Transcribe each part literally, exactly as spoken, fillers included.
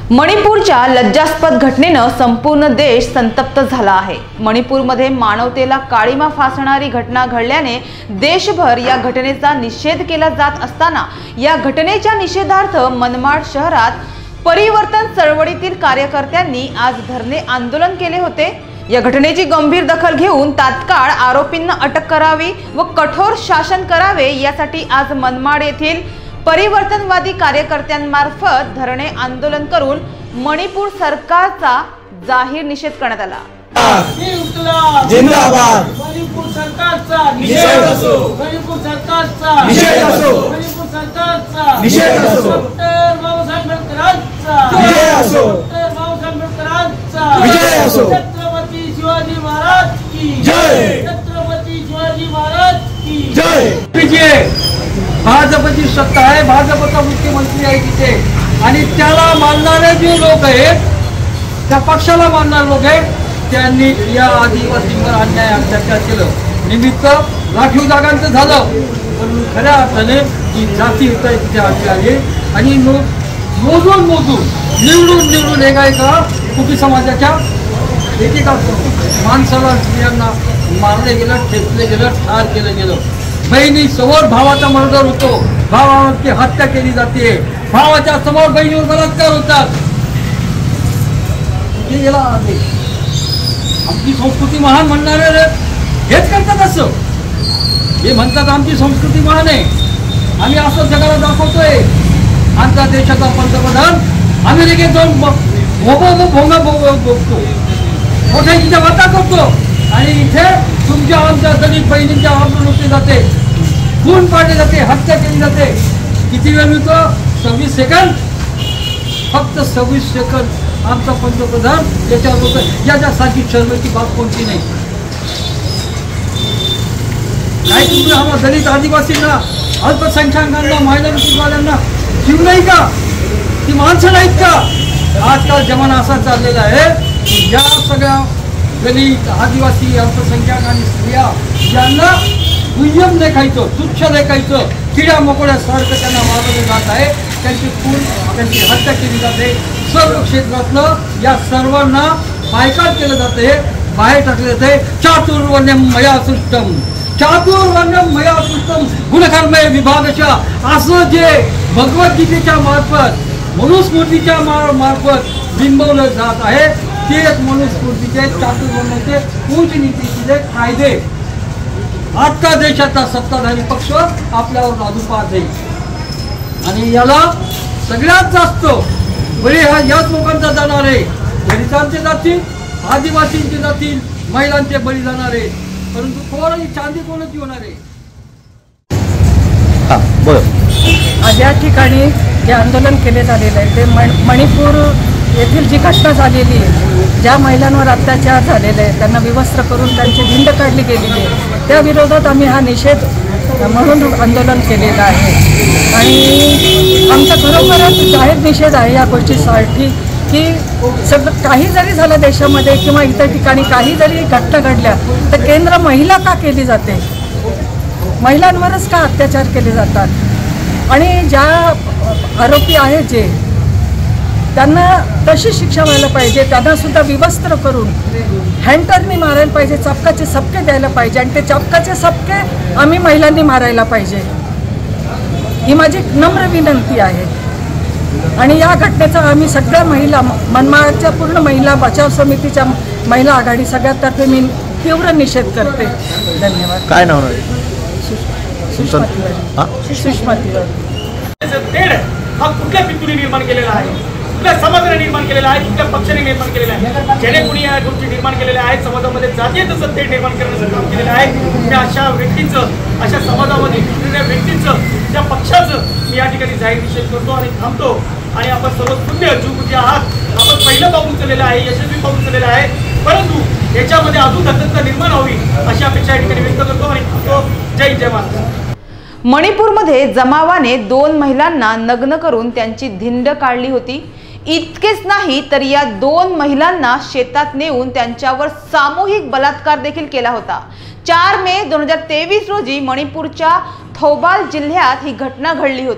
मणिपूरच्या लज्जास्पद घटनेनं संपूर्ण देश संतप्त झाला आहे। मणिपूरमध्ये मानवतेला काळीमा फासणारी घटना घडल्याने देशभर या घटनेचा निषेध केला जात असताना या घटनेच्या निषेधार्थ मनमाड शहरात परिवर्तन चळवळीतील कार्यकर्त्यांनी आज धरणे आंदोलन केले होते। या घटनेची गंभीर दखल घेऊन तात्काळ आरोपींना अटक करावी व कठोर शासन करावे यासाठी आज मनमाड येथील परिवर्तनवादी कार्यकर्त्यांमार्फत धरणे आंदोलन करून मणिपूर सरकारचा जाहीर निषेध करण्यात आला। जिंदाबाद मणिपूर सरकारचा निषेध असो, मणिपूर सरकारचा निषेध असो, मणिपूर सरकारचा निषेध असो, डॉक्टर बाबासाहेब आंबेडकरांचा विजय असो, डॉक्टर बाबासाहेब आंबेडकरांचा विजय असो, छत्रपती शिवाजी महाराज की जय, छत्रपती शिवाजी महाराज की जय। विजय भाजपची सत्ता आहे, भाजपचा मुख्यमंत्री आहे तिथे आणि त्याला मानणारे जे लोक आहेत, त्या पक्षाला मानणारे लोक आहेत, त्यांनी या आदिवासींवर अन्याय अत्याचार केलं। निमित्त राखीव जागांचं झालं, पण खऱ्या अर्थाने जी जाती होता तिथे आली आहे आणि मोजून मोजून निवडून निवडून एका एका कुटी समाजाच्या एकेका माणसाला स्त्रियांना मारले गेलं, ठेचले गेलं, ठार केलं गेलं। बहिणी समोर भावाचा मर्डर होतो, भावाची हत्या केली जाते, भावाच्या समोर बहिणीवर बलात्कार होतात। आमची संस्कृती महान म्हणणारे हेच करतात, असं हे म्हणतात आमची संस्कृती महान आहे, आम्ही असं जगाला दाखवतोय। आमच्या देशाचा पंतप्रधान अमेरिकेत जाऊन भोंगा भोंगा बघतो, मोठ्याच्या वाटा करतो आणि इथे तुमच्या आमच्या दलित बहिणींच्या आंदोलन होते जाते, खून पाडले जाते, हत्या केली जाते। किती वेळ मिळतो? सव्वीस सेकंद, फक्त सव्वीस सेकंद आमचा पंतप्रधान याच्यावर होतं। याच्यासाठी शर्मेची बाब कोणती नाही। काय तुम्ही आम्हाला दलित आदिवासींना, अल्पसंख्याकांना, महिलांना जीव नाही का? ती माणसं नाहीत का? आजकाल जमाना असा चाललेला आहे, या सगळ्या दलित आदिवासी अल्पसंख्याक आणि स्त्रिया यांना दुय्यम देखायचं, तुच्छ देखायचं, किड्या मकोड्यासारखं त्यांना मारलं जात आहे, त्यांची खून, त्यांची हत्या केली जाते। सर्व क्षेत्रातलं या सर्वांना बायकाट केलं जाते, बाहेर टाकले जाते। चातुर्वर्ण्यम मया सृष्टम, चातुर्वर्ण्यम मया सृष्टम गुणकर्मय विभागशा, असं जे भगवद्गीतेच्या मार्फत, मनुस्मृतीच्या मार्फत बिंबवलं जात आहे, तेच मनुस्मृतीचे, चातुर्वर्ण्याचे, उच्च नीतीचे कायदे आजचा देशाचा सत्ताधारी पक्ष आपल्यावर लादू पाहत आहे आणि याला सगळ्यात जास्त बळी हा याच लोकांचा जाणार आहे। दलितांचे जातील, आदिवासींचे जातील, महिलांचे बळी जाणार आहे, परंतु कोण चांदी कोणच होणार आहे। आज या ठिकाणी जे आंदोलन केले झालेलं आहे ते मणिपूर येथील जी घटना झालेली आहे, ज्या महिलांवर अत्याचार झालेले आहे, त्यांना विवस्त्र करून त्यांची भिंड काढली गेलेली आहे, त्या विरोधात आम्ही हा निषेध म्हणून आंदोलन केलेलं आहे। आणि आमचा खरोखरच जाहीर निषेध आहे या गोष्टीसाठी की सगळं काही जरी झालं देशामध्ये किंवा इतर ठिकाणी काही जरी घटना घडल्या तर केंद्र महिला का केली जाते, महिलांवरच का अत्याचार केले जातात आणि ज्या आरोपी आहेत जे त्यांना तशी शिक्षा व्हायला पाहिजे, त्यांना सुद्धा विवस्त्र करून हँटरनी मारायला पाहिजे, चपकाचे सबके द्यायला पाहिजे आणि ते चपकाचे सबके आम्ही महिलांनी मारायला पाहिजे, ही माझी नम्र विनंती आहे। आणि या घटनेचा आम्ही सगळ्या महिला, मनमाडच्या पूर्ण महिला बचाव समितीच्या महिला आघाडी सगळ्यातर्फे मी तीव्र निषेध करते। धन्यवाद। काय नाव आहे? सुषमा तिवारी। तेढ हा कुठल्या पितुरी निर्माण केलेला आहे, कुठल्या समाजाने निर्माण केलेला आहे, कुठल्या पक्षाने निर्माण केलेला आहे, ज्याने कुणी या गोष्टी निर्माण केलेल्या आहेत, समाजामध्ये जातीय तसं तेढ निर्माण करण्याचं काम केलेलं आहे। मी अशा व्यक्तींचं, अशा समाजामध्ये त्या व्यक्तींचं, त्या पक्षाचं मी या ठिकाणी जाहीर निषेध करतो आणि थांबतो। आणि आपण सर्व पुण्य जुगुजी आहात, आपण पहिलं पाऊल उचललेलं आहे, यशस्वी पाऊल उचललेलं आहे, परंतु याच्यामध्ये अजून दत्तता निर्माण व्हावी अशी अपेक्षा या ठिकाणी व्यक्त करतो आणि थांबतो। जय जय महाराज। मणिपूरमध्ये जमावाने दोन महिलांना नग्न करून त्यांची धिंड काढली होती। इतकेच नाही तर या दोन महिलांना शेतात नेऊन त्यांच्यावर सामूहिक बलात्कार देखील केला होता। चार मे दोन हजार तेवीस रोजी मणिपूरच्या थौबाल जिल्ह्यात ही घटना घडली होती।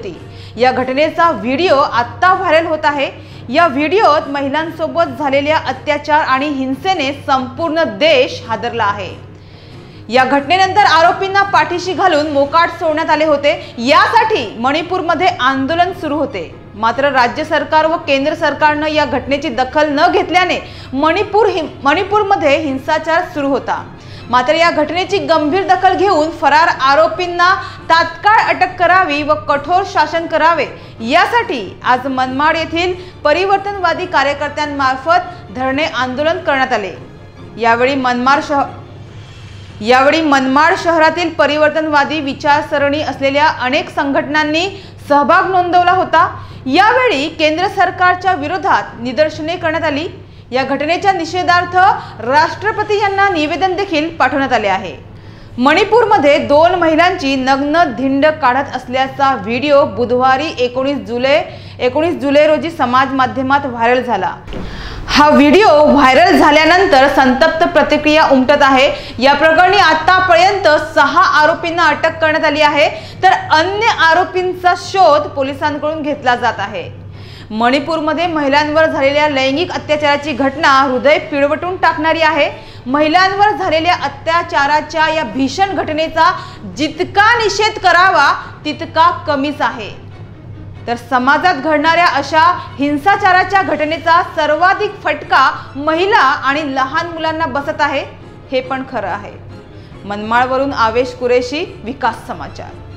या घटनेचा व्हिडिओ आत्ता व्हायरल होत आहे। या व्हिडिओत महिलांसोबत झालेल्या अत्याचार आणि हिंसेने संपूर्ण देश हादरला आहे। या घटनेनंतर आरोपींना पाठीशी घालून मोकाट सोडण्यात आले होते। यासाठी मणिपूरमध्ये आंदोलन सुरू होते, मात्र राज्य सरकार व केंद्र सरकारने या घटनेची दखल न घेतल्याने मणिपूर मणिपूरमध्ये हिंसाचार सुरू होता। मात्र या घटनेची गंभीर दखल घेऊन फरार आरोपींना तात्काळ अटक करावी व कठोर शासन करावे यासाठी आज मनमाड येथील परिवर्तनवादी कार्यकर्त्यांमार्फत धरणे आंदोलन करण्यात आले। यावेळी मनमाड शहर यावेळी मनमाड शहरातील परिवर्तनवादी विचारसरणी असलेल्या अनेक संघटनांनी सहभाग नोंदवला होता। यावेळी केंद्र सरकारच्या विरोधात निदर्शने करण्यात आली। या घटनेच्या निषेधार्थ राष्ट्रपती यांना निवेदन देखील पाठवण्यात आले आहे। मणिपूरमध्ये दोन महिलांची नग्न धिंड काढत असल्याचा व्हिडिओ बुधवारी एकोणीस जुलै एकोणीस जुलै रोजी समाज माध्यमात व्हायरल झाला। हा व्हिडिओ व्हायरल झाल्यानंतर संतप्त प्रतिक्रिया उमटत आहे। या प्रकरणी आतापर्यंत सहा आरोपींना अटक करण्यात आली आहे, तर अन्य आरोपींचा शोध पोलिसांकडून घेतला जात आहे। मणिपूरमध्ये महिलांवर झालेल्या लैंगिक अत्याचाराची घटना हृदय पिळवटून टाकणारी आहे। महिलांवर झालेल्या अत्याचाराच्या या भीषण घटनेचा जितका निषेध करावा तितका कमीच आहे, तर समाजात घडणाऱ्या अशा हिंसाचाराच्या घटनेचा सर्वाधिक फटका महिला आणि लहान मुलांना बसत आहे, हे पण खरं आहे। मनमाडवरून आवेश कुरेशी, विकास समाचार।